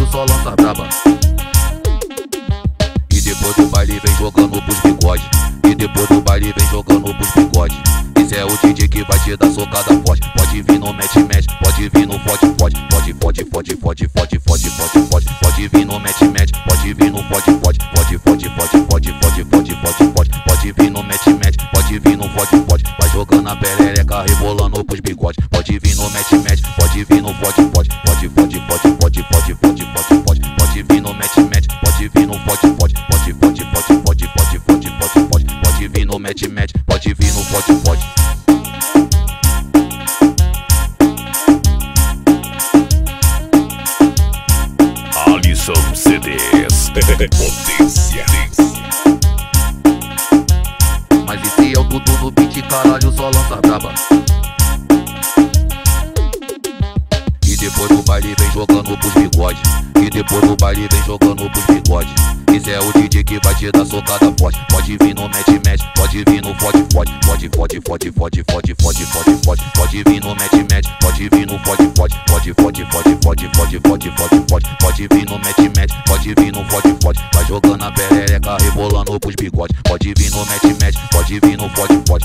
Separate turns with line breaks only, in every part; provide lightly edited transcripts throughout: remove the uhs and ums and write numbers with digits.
só lança braba. E depois do baile vem jogando pros bigode. E depois do baile vem jogando pros bigode. Esse é o DJ que vai te dar socada forte. Pode vir no match, pode vir no fode. Pode vir no match, pode vir no fode. Pode vir no match, pode vir no fode. Vai jogando a perereca, rebolando pros bigode. Pode vir no match, pode vir no fode. Pode vir no match, pode vir no fode. Pode vir no match, pode vir no fode.
Alisson CDs, potência.
Mas esse é o Dudu no beat, caralho, só lança braba. E depois do baile vem jogando pros bigode. E depois do baile vem jogando pros bigode. Esse é o DJ que vai te dar socada forte. Pode vir no match, pode vir no fode. Pode vir no match, pode vir no fode. Pode vir no match, pode vir no fode. Vai jogando a perereca, rebolando pros bigode. Pode vir no match, pode vir no fode. Pode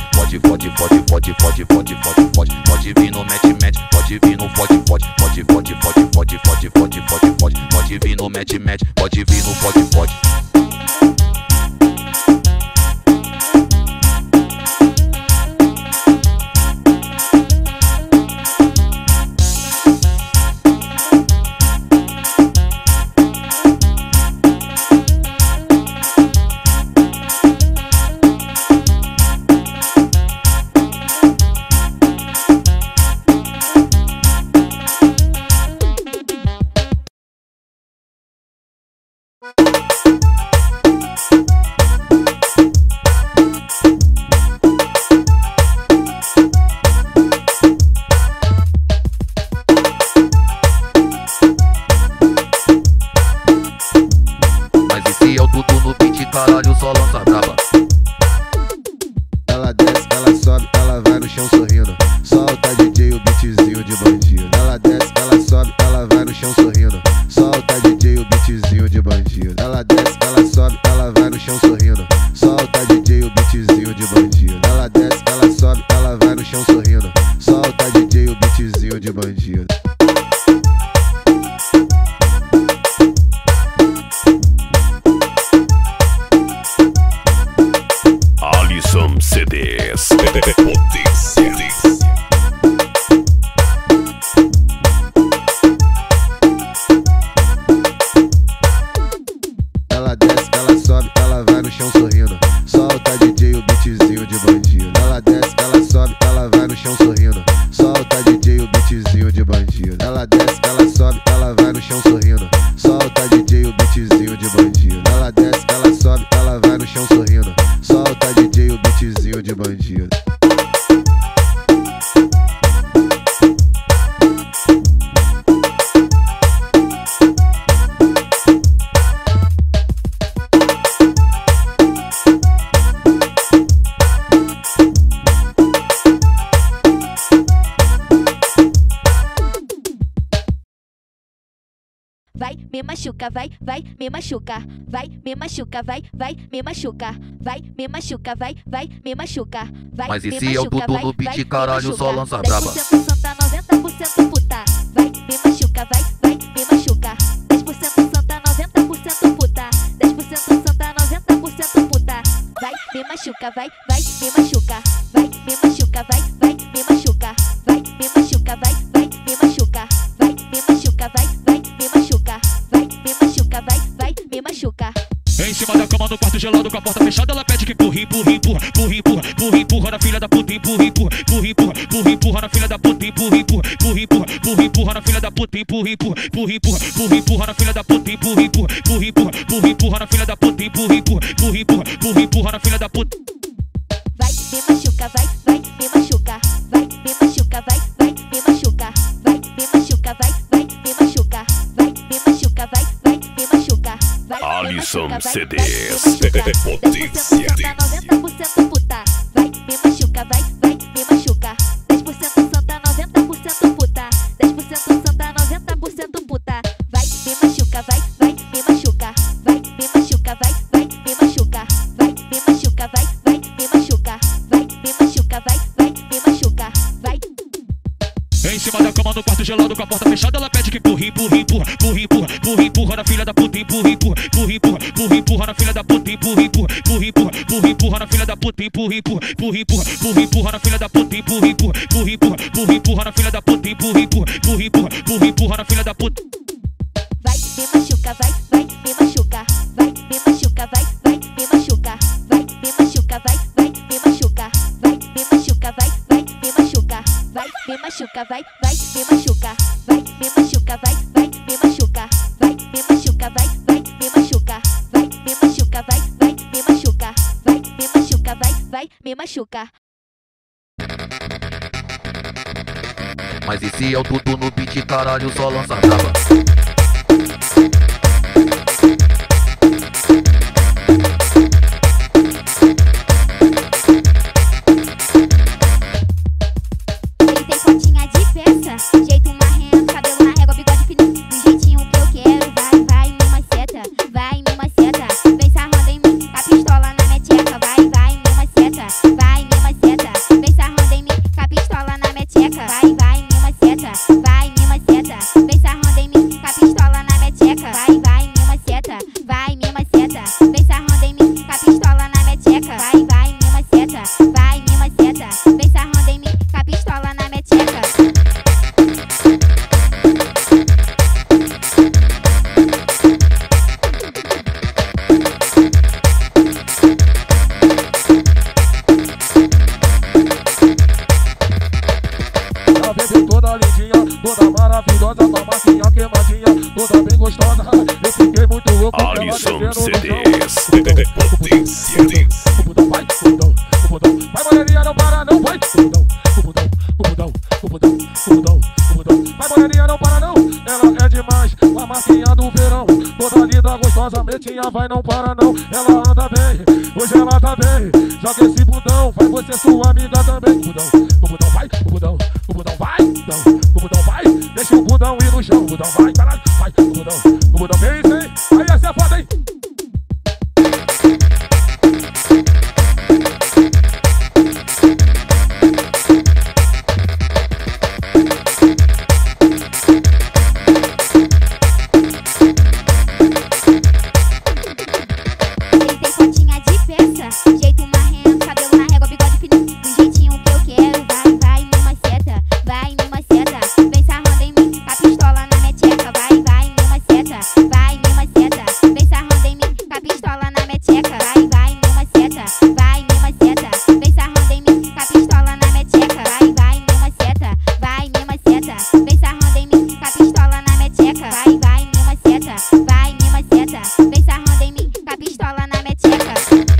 vir no match, pode vir no fode. Pode vir no match, pode vir no fode. Caralho, só lança braba.
Ela desce, ela sobe, ela vai no chão sorrindo. Solta DJ o beatzinho de bandido. Ela desce, ela sobe, ela vai no chão sorrindo. Solta DJ o beatzinho de bandido. Ela desce, ela sobe, ela vai no chão sorrindo. Solta DJ o beatzinho de bandido. Ela desce, ela sobe, ela vai no chão sorrindo. Solta DJ o beatzinho de bandido.
Alisson CDs, potência.
Ela desce, ela sobe, ela vai no chão sorrindo. Solta DJ o beatzinho de bandido. Ela desce, ela sobe, ela vai no chão sorrindo. Solta DJ o beatzinho de bandido. Ela desce, ela sobe, ela vai no chão sorrindo. Solta DJ o beatzinho de bandido. Ela desce, ela sobe, ela vai no chão sorrindo. Solta DJ o beatzinho de bandido.
Vai, me machuca, vai, me machuca. Vai, me machuca, vai, me machuca. Vai, me machuca, vai, me machuca. Vai,
mas esse
me
é o
machuca,
Dudu no beat, caralho, só lança braba.
10% santa, 90% puta. Vai, me machuca, vai, me machuca. 10% santa, 90% puta. 10% santa, 90% puta. Vai, me machuca, vai, me machuca. Vai, me machuca, vai, me machuca. Vai, me machuca, vai, me machuca. Vai, me machuca, vai, me machuca. Vai, me machuca, vai, me machuca.
Em cima da cama no quarto gelado com a porta fechada, ela pede que empurra, empurra na filha da puta, empurra na filha da puta, empurra na filha da puta, empurra na filha da puta, empurra na filha da puta, empurra na filha da puta.
Vai, me machuca, vai, me machuca. Vai, me machuca, vai, me machuca. Vai, me machuca, vai, me machuca. Vai, me machuca, vai, me machuca.
Alisson CDs, potência.
90% puta. Vai, me machuca, vai, me machuca. 10% santa, 90% puta. 10% santa, 90% puta. Vai, me machuca,
Em cima da cama no quarto gelado com a porta fechada, ela pede que empurra, empurra, empurra, empurra, empurra, empurra, empurra na filha da puta, empurra, empurra, empurra, empurra, empurra, empurra na filha da puta, empurra, empurra, empurra, empurra, empurra, empurra na filha da puta, empurra, empurra, empurra, empurra, empurra, empurra na filha da puta, empurra, empurra, empurra, empurra, empurra, empurra na filha da puta, empurra, empurra, empurra, empurra, empurra, empurra na filha da puta.
Vai, me machuca, vai, me machuca, vai, me machuca, vai, me machuca, vai, me machuca, vai, me machuca, vai, me machuca, vai, me machuca, vai, me machuca, vai, me machuca, vai, me machuca, vai, me machuca, vai, me machuca, vai, me machuca, vai, me machuca, vai, me machuca, vai, me machuca, vai, me machuca.
Mas esse é o tudo no beat, caralho, só lança braba.
Ele tem fotinha de peça, jeito marrento, cabelo na régua, bigode fininho, do jeitinho que eu quero. Vai, vai, me maceta, vai, me maceta, vem sarrando em mim, a pistola na minha tcheca. Vai, vai, me maceta, vai, me maceta, vem sarrando em mim, a pistola na minha tcheca. Vai, vai, me maceta, vai, me maceta, vem sarrando em mim, a pistola na minha tcheca. Vai, vai, me maceta, vai, me maceta, vem sarrando em mim, a pistola na minha tcheca. Vai, vai, me maceta, vai, me maceta, vem sarrando em mim, a pistola na minha tcheca.
A bebê toda lindinha, toda maravilhosa, com a marquinha queimadinha, toda bem gostosa. Eu fiquei muito louco com ela
Alisson
descendo no
CDs.
chão.
Potência.
O budão vai, o budão, o budão. Vai, moreninha, não para não, vai. O budão, o budão, o budão, o budão, o budão, o budão. Vai, moreninha, não para não. Ela é demais, com a marquinha do verão. Toda linda, gostosa, metinha, vai, não para não. Ela anda bem, hoje ela tá bem. Joga esse budão, vai você, sua amiga também. O budão vai, o budão, o budão vai. O budão vai, deixa o budão ir no chão. O budão vai, caralho, vai. O budão vem, vem. Aí essa é foda, hein?
Ele tem fotinha de peça, jeito marrento, cabelo na régua, bigode fininho, do jeitinho que eu quero. Vai, vai, me maceta, vai, me maceta, vem sarrando em mim, a pistola na minha tcheca. Vai, vai, me maceta, vai, me maceta, vem sarrando em mim, a pistola na minha tcheca. Vai, vai, me maceta, vai, me maceta, vem sarrando em mim, a pistola na minha tcheca. Vai, vai, me maceta, vai, me maceta, vem sarrando em mim, a pistola na minha tcheca. Vai, vai, me maceta, vai, me maceta, vem sarrando em mim, a pistola na minha tcheca.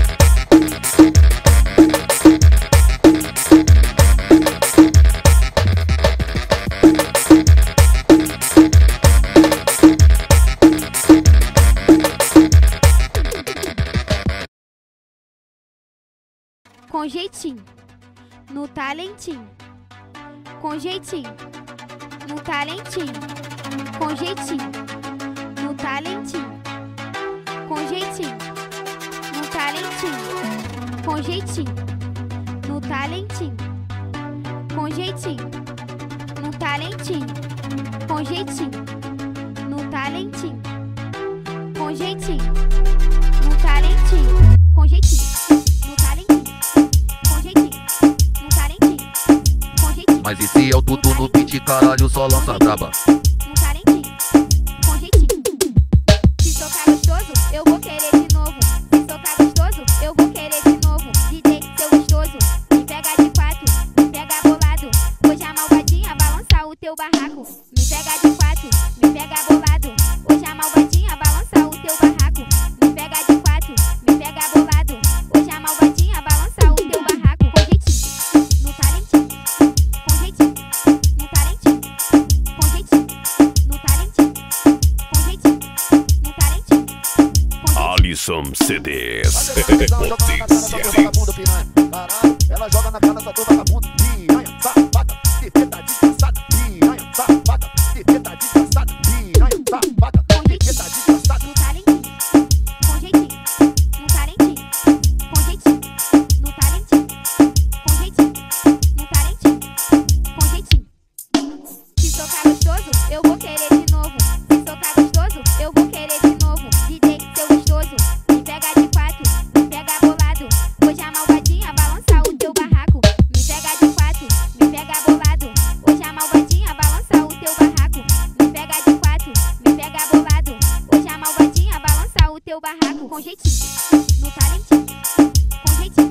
Com jeitinho, no talentinho. Com jeitinho, no talentinho. Com jeitinho, no talentinho. Com jeitinho, no talentinho. Com jeitinho, no talentinho. Com jeitinho, no talentinho. Com jeitinho, no talentinho. Com jeitinho, no talentinho. Com jeitinho, no talentinho. Com jeitinho, no talentinho. Com jeitinho.
Mas esse é o tudo no beat, caralho, só lança braba.
No talentinho, com jeitinho. Se tocar gostoso, eu vou querer de novo. Se tocar gostoso, eu vou querer de novo. DJ, seu gostoso, me pega de quatro, me pega bolado. Hoje a malvadinha vai lançar o teu barraco. Me pega de quatro, me pega bolado. Hoje a malvadinha vai lançar o teu barraco. Me pega de quatro, me pega bolado. Hoje a malvadinha vai lançar o teu barraco. Com jeitinho, no talentinho. Com jeitinho, no talentinho. Com jeitinho, no talentinho. Com jeitinho, no talentinho. Com jeitinho.
Alisson CDs. Potência.
Caralho, ela joga na cara, só tô vagabundo. Piranha, safada, teta desgraçada. Piranha, safada, teta desgraçada. Piranha, safada,
Com jeitinho,
teta desgraçada.
no talentinho. Com jeitinho, no talentinho. Com jeitinho, no talentinho. Com jeitinho, no talentinho. Com jeitinho. barraco com jeitinho, no talentinho, com jeitinho.